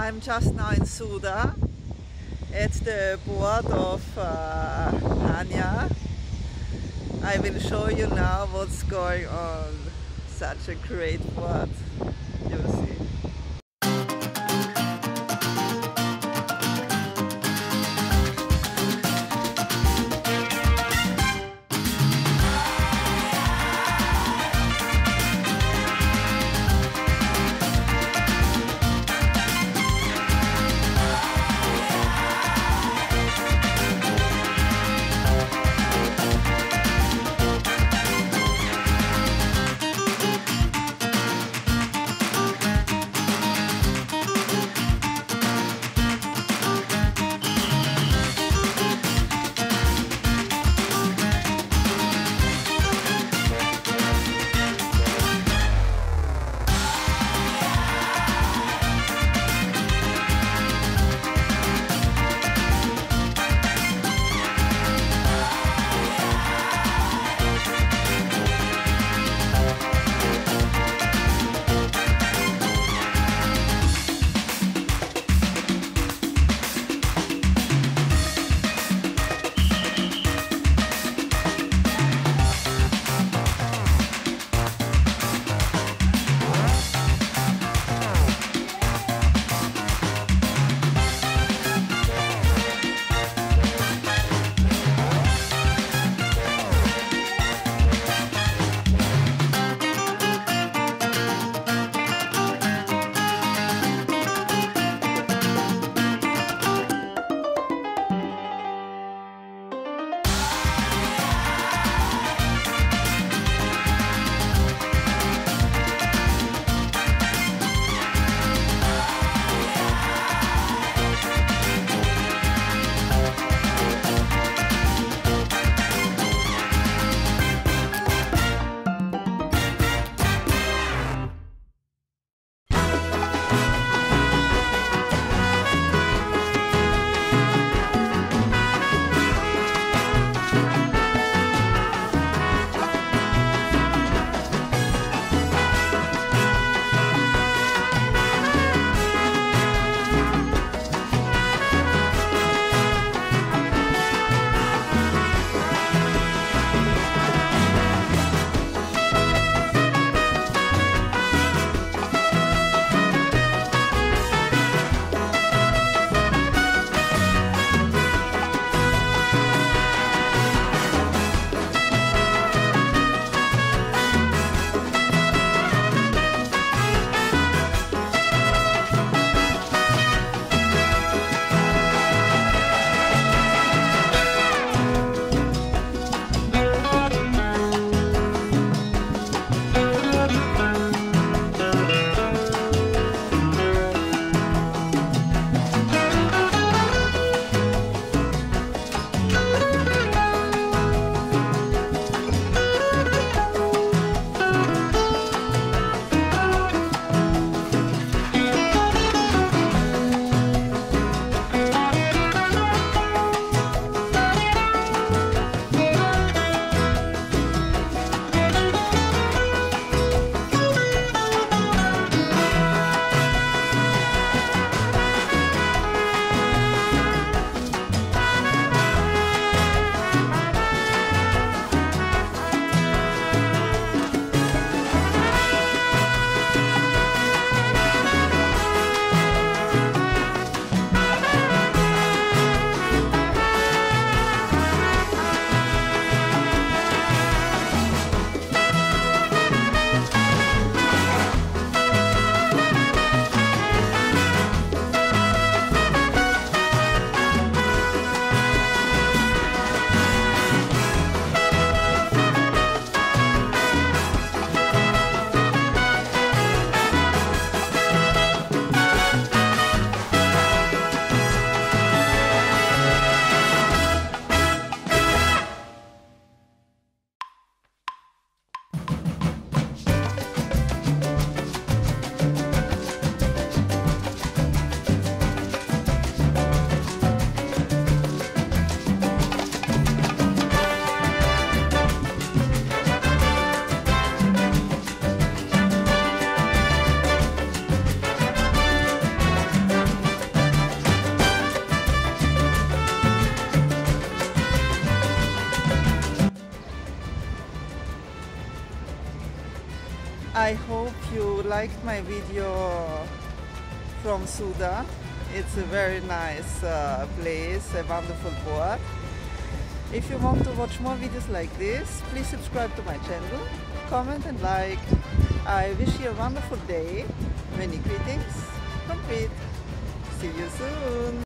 I'm just now in Souda at the port of Chania. I will show you now what's going on. Such a great port, you'll see. I hope you liked my video from Souda. It's a very nice place, a wonderful port. If you want to watch more videos like this, please subscribe to my channel, comment and like. I wish you a wonderful day. Many greetings from Crete. See you soon.